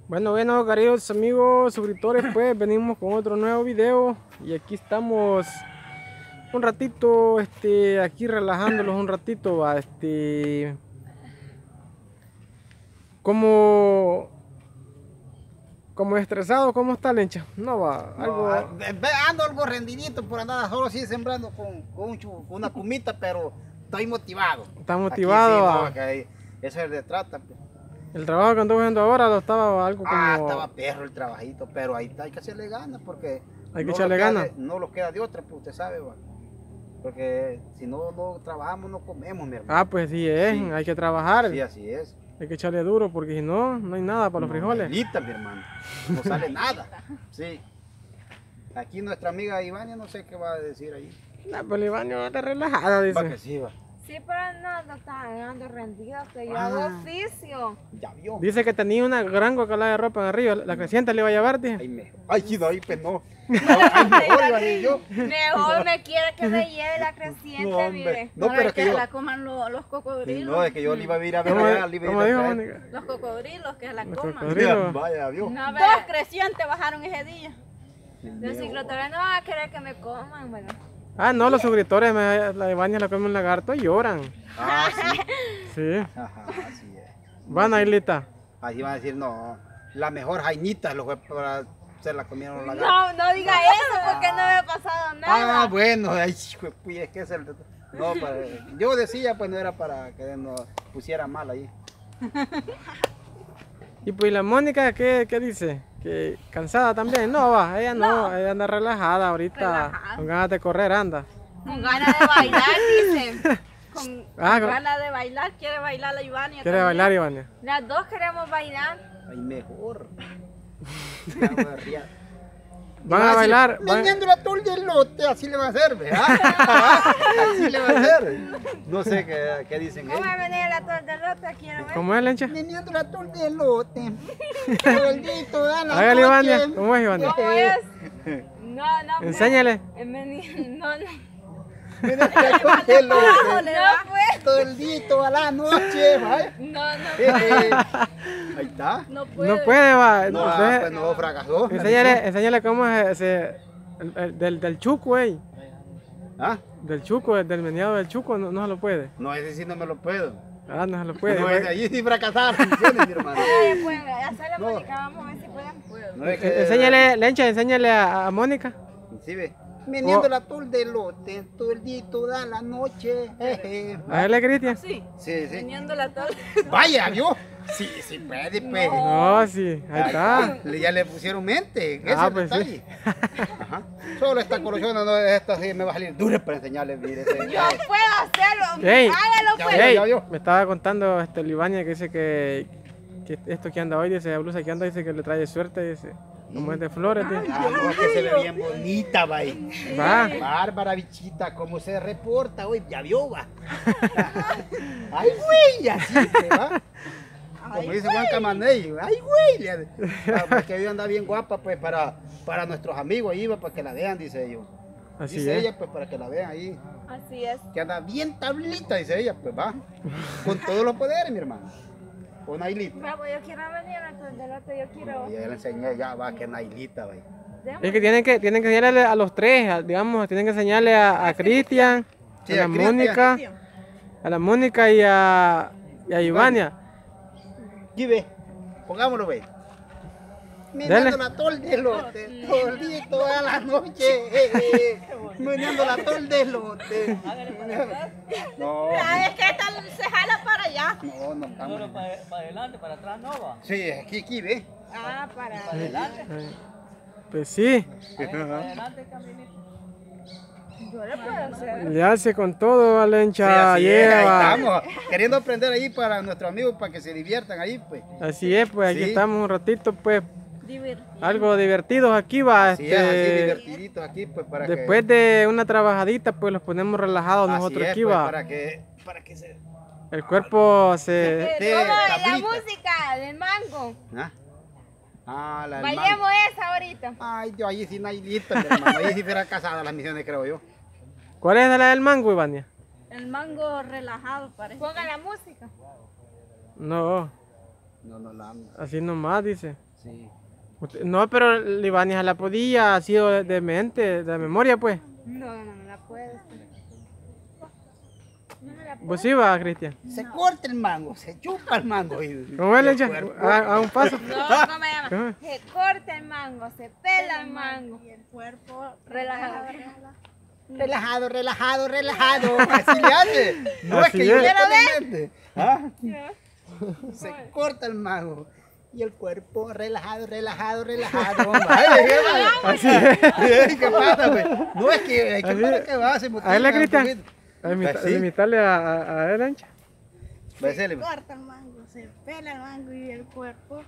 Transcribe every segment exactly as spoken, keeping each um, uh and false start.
Bueno, bueno, queridos amigos suscriptores, pues venimos con otro nuevo video y aquí estamos un ratito, este, aquí relajándolos un ratito, va, este, como, como estresado, ¿cómo está, Lencha? No va, algo. No, ve- ando algo rendidito por andar solo así sembrando con, con, un chu- con una cumita, pero estoy motivado. Está motivado, Aquí sí, va. no, que ahí- eso es de trata. Pues. El trabajo que ando haciendo ahora lo estaba algo como. Ah, estaba perro el trabajito, pero ahí está, hay que hacerle ganas porque Hay que no echarle nos queda ganas. de- no nos queda de otra, pues usted sabe, va. Porque si no, no trabajamos, no comemos, mi hermano. Ah, pues sí es, Sí. hay que trabajar, Sí, así es. hay que echarle duro porque si no, no hay nada para los No, frijoles. Lita, mi hermano. No sale nada. Sí. Aquí nuestra amiga Ivania no sé qué va a decir ahí. No, pues Iván está relajada, Va dice. que sí, va. Sí, pero no, no están ando rendido, que yo Ah. hago oficio. Ya vio. Dice que tenía una gran guacalada de ropa en arriba, la creciente le iba a llevar, dije. Ay, me... Ay, sí, no, ahí pues no. Ay, mejor iba a ir yo. Mejor me quiere que me lleve la creciente, No, hombre. mire. No, No, pero es es que que yo... la coman lo- los Sí, cocodrilos. no, es que yo le iba a ir a ver ¿Cómo, allá, le iba a cómo ir dijo a traer. Mónica? Los cocodrilos que la Los coman. cocodrilos. Vaya, vio. No, Dos ve. crecientes bajaron ese día. Los ciclotores no van a querer que me coman, bueno. Ah, no, los suscriptores, me, la Ivania la come un lagarto y lloran. Ah, sí. Sí. Ajá, así es. Van, Ailita. Así van a decir, no, la mejor jainita lo fue para hacer la comida en los lagartos. No, no diga eso porque no me ha pasado nada. Ah, bueno, ay, hijo de puya, es que es el... No, para... yo decía, pues no era para que nos pusiera mal ahí. Y pues la Mónica, ¿qué, qué dice? Que cansada también. No, va, ella no, ella anda relajada ahorita. Relajada. Con ganas de correr anda. Con ganas de bailar, dicen. Con, Ah, con con- ganas de bailar, quiere bailar la Ivania. ¿Quiere también. bailar, Ivania? Las dos queremos bailar. Ay, mejor. Ya, voy a ría. Van Va a decir, bailar. van- Vendiendo la tol del lote, así le va a hacer, ¿verdad? Así le va a hacer. No sé qué, qué dicen ¿Cómo va ellos. a venir la torta del otro? Quiero ver. ¿Cómo es, Lencha? Vendiendo la tol del lote. Maldito, da la Hágale, noche. Ivania. ¿Cómo es, Ivania? ¿Cómo es? No, no. Enséñale. No, no. Vendiendo la tol del lote. No fue. Toldito a la noche, ¿vale? No, no. Eh, Ahí está. No puede. No puede, va. No, Entonces, ah, pues no, fracasó. enséñale, enséñale cómo es ese. el- el- del, del chuco, ey. ¿Ah? Del chuco, del meneado del chuco, no, no se lo puede. No, ese sí no me lo puedo. Ah, no se lo puede. No, pues. ese allí sí fracasaron, ¿entiendes, mi hermano? Oye, pues, hacerle No. Mónica, vamos a ver si pueden. No es Eh, que... Enséñale, Lencha, enséñale a, a Mónica. Sí, ve. Vendiendo Oh. la tol del lote, toldito da la noche. jeje. A verle, Cristian. Sí, Sí, sí. teniendo la torta. Vaya, ¿vio? Sí, sí puede, pues. No, sí, ahí está. Le- Ya le pusieron mente. Ese Ah, es el pues detalle. sí. Ajá. Solo esta colusión, no, esta sí me va a salir dura para enseñarle. Mire, ese- Yo puedo hacerlo. Ey. Hágalo, Ya, pues. ya, Ey, ya vio. me estaba contando este Libania que dice que, que esto que anda hoy, dice la blusa que anda, dice que le trae suerte, dice, como es de flores, dice. Ah, no, es que se ve bien bonita, va. ahí. Va. Bárbara, bichita, cómo se reporta hoy. Ya vio, va. Ay, güey, así se va. Como dice Juan Camaney, ay, güey. le hace. Ah, porque ella anda bien guapa, pues, para, para nuestros amigos ahí, va, para que la vean, dice ellos. Así Dice es. ella, pues, para que la vean ahí. Así es. Que anda bien tablita, dice ella, pues, va. Con todos los poderes, mi hermano. Con Nailita. Bravo, yo quiero venir a la torta del otro, yo quiero. Y ya le enseñé, ya va, que Nailita, va. Es que tienen que, tienen que enseñarle a los tres, a- digamos, tienen que enseñarle a, a Cristian, Sí, a la a Cristian. Mónica, a la Mónica y a, y a Ivania. Aquí ve, pongámoslo, ve. Dale. Meneando la tol del lote, toldito a la noche. eh, eh. Meneando la tol del lote. No, Ah, es que esta se jala para allá. no, no estamos. para, para adelante, para atrás no va. Sí, aquí, aquí, ve. Ah, para. Adelante, Eh, Pues sí, para adelante, caminito. Yo le puedo hacer. le hace con todo, Sí, Valencha, así es, ahí lleva. estamos. Queriendo aprender ahí para nuestros amigos, para que se diviertan ahí, pues. Así es, pues aquí Sí. estamos un ratito, pues, Divertido. algo divertidos aquí va. Sí, así Este, divertiditos aquí, pues, para que... después de una trabajadita, pues los ponemos relajados Así nosotros es, aquí pues, va. para que, para que se... El cuerpo se... Sí, ¿Cómo es la tablita. música del mango? ¿Ah? Ah, la del Bailemos mango. esa ahorita. Ay, yo allí sí Nailita, mi hermano. Allí sí fuera casada las misiones, creo yo. ¿Cuál es la del mango, Ivania? El mango relajado parece. Ponga la música. No, No, no la amo. así nomás dice. Sí. Sí. Usted- No, pero Libania la podía, ha sido de, de mente, de memoria, pues. No, no, no la puedo. No me la puedo. Vos sí va, Cristian. Se corta el mango, se chupa el mango. Y, ¿Cómo es, y el Lencha? cuerpo- A, a un paso. No, ¿cómo se llama? ¿Cómo? Se corta el mango, se pela el mango. Y el cuerpo Relajado. Relajado, relajado, relajado. Así le hace. No es Así que yo es. le pone en mente. ¿Ah? Se corta el mango. Y el cuerpo relajado, relajado, relajado. Ay, ¿qué pasa? Así es. ¿Qué pasa, pues? No es que, es que Así para es. que va, se motiva A verle, un Cristian. poquito. A imita- Pues sí. imitarle a, a, a él, Lencha. Va a hacerle. corta el mango, se pela el mango y el cuerpo.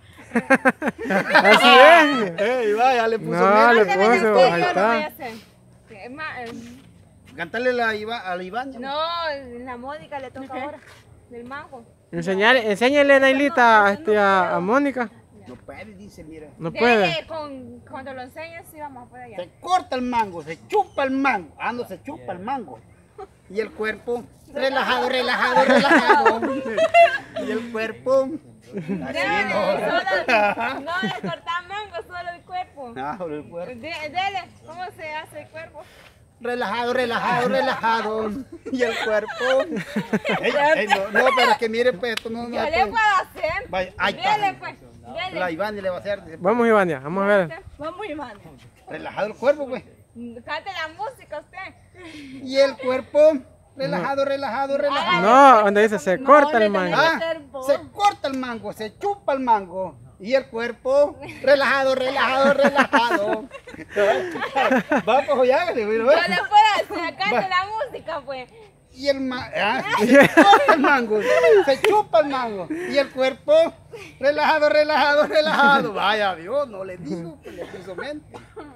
Así es. Ey, va, ya le puso No, le mente. Mándame puso, después, ahí yo lo voy a está. hacer. Es más, eh, Cantarle la Iva, a la Iván. no, la Mónica le toca ahora. Del mango. Enseñale, enséñale, Nailita, este, a, a Mónica. No puede, dice, mira. No puede. Dele, con, cuando lo enseñes, sí vamos a poder allá. Se corta el mango, se chupa el mango. Ah, no, se chupa el mango. Y el cuerpo relajado, relajado, relajado. Y el cuerpo. Así Dele, no. solo, no de cortar mango, solo el cuerpo. Ah, por el cuerpo. De- dele, ¿cómo se hace el cuerpo? Relajado, relajado, relajado. Y el cuerpo. Ey, ey, no, no, pero es que mire, pues esto no. no Yo es, le pues. puedo hacer. Vaya, ahí está. Dele, pues. La Dele. Iván le va a hacer. dice, Vamos, Ivania, vamos a ver. Vamos, Iván. relajado el cuerpo, pues. Cante la música usted. Y el cuerpo. Relajado, relajado, relajado. No, donde dice se corta el mango. Ah, se corta el mango, se chupa el mango. Y el cuerpo, relajado, relajado, relajado. Va, pues ya, hágale, güey, Yo ¿no? le puedo hacer, cante la música, pues. Y el mango, se corta el mango, se chupa el mango. Y el cuerpo, relajado, relajado, relajado. Vaya, Dios, no le digo, que le puso mente.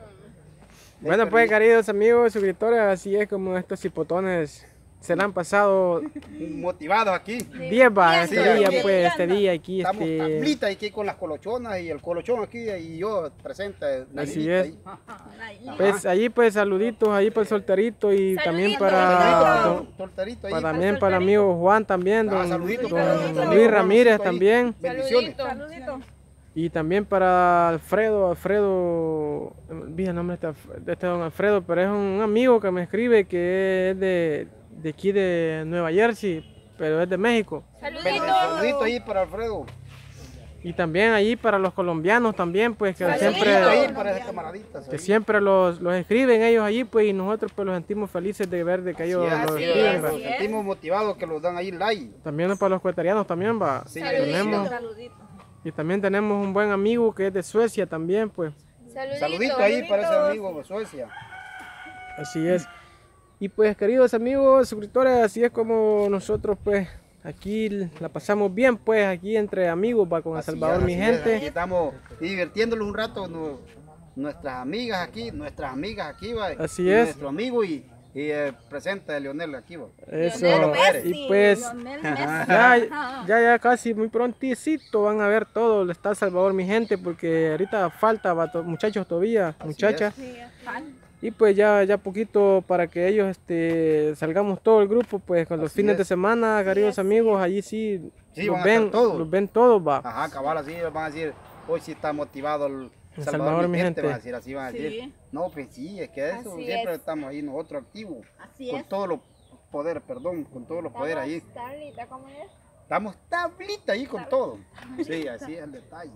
Bueno, pues, queridos amigos, suscriptores, así es como estos hipotones se la han pasado Motivados aquí. diez va Sí, este día, aquí. pues, este día aquí, Estamos este. tablita aquí con las colochonas y el colochón aquí y yo presente. Así Nailita es. ahí. Pues allí, pues, saluditos ahí para el solterito y también Saluditos. para, Solterito, don- solterito ahí. para también para el amigo Juan también, Ah, don, saluditos don para nuestro Luis amigo Ramírez Juancito ahí. también. Bendiciones. Saludito. Y también para Alfredo, Alfredo, vi el nombre de este, de este don Alfredo, pero es un amigo que me escribe que es de, de aquí de Nueva Jersey, pero es de México. Saludito. Saludito ahí para Alfredo. Y también ahí para los colombianos también, pues que Saludito siempre, ahí para esos camaraditas. que ahí. siempre los, los escriben ellos allí, pues y nosotros pues los sentimos felices de ver de que ellos Así es, los así escriben. es, va. nos sentimos motivados que los dan ahí like. También para los ecuatorianos también va. Sí, Tenemos, Saludito. y también tenemos un buen amigo que es de Suecia también, pues. Saludito. Saludito ahí para ese amigo de Suecia. Así es. Y pues queridos amigos, suscriptores, así es como nosotros pues aquí la pasamos bien pues aquí entre amigos va con El Así Salvador es, mi así es, gente. aquí estamos divirtiéndolos un rato. no- nuestras amigas aquí, nuestras amigas aquí va. Así y es. Nuestro amigo y, y el presente de Leonel aquí va. Eso. Lionel Messi, Y pues Lionel Messi. ya, ya, ya casi muy prontito van a ver todo, está El Salvador mi gente porque ahorita falta va, to- muchachos todavía, muchachas. Sí, Y pues ya, ya poquito para que ellos este, salgamos todo el grupo, pues con los Así fines es. de semana, queridos amigos, allí sí, Sí, los, van a estar ven, todos. los ven todos, va. Ajá, cabal, así van a decir, hoy sí está motivado el El Salvador, Salvador, mi mi gente, gente. van a decir, así van a decir. Sí. No, pues sí, es que eso, Así siempre es. estamos ahí nosotros activos, Así con es. todos los poderes, perdón, con todos los poderes ahí. Carlita, ¿cómo es? Estamos tablita ahí con todo. Sí, así es el detalle.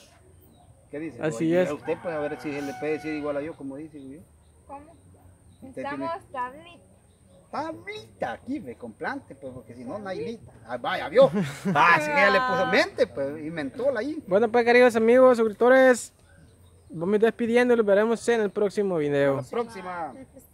¿Qué dice? Así Oye, es. a usted pues a ver si se le puede decir igual a yo, como dice yo. ¿Cómo? Usted Estamos tiene- tablitas. Tablita aquí, ve, con plante, pues, porque si no, no hay lita. Ah, vaya, vio. Ah, si ella le puso mente, pues, inventó ahí. Bueno pues queridos amigos, suscriptores, vamos despidiendo y los veremos en el próximo video. La próxima. Este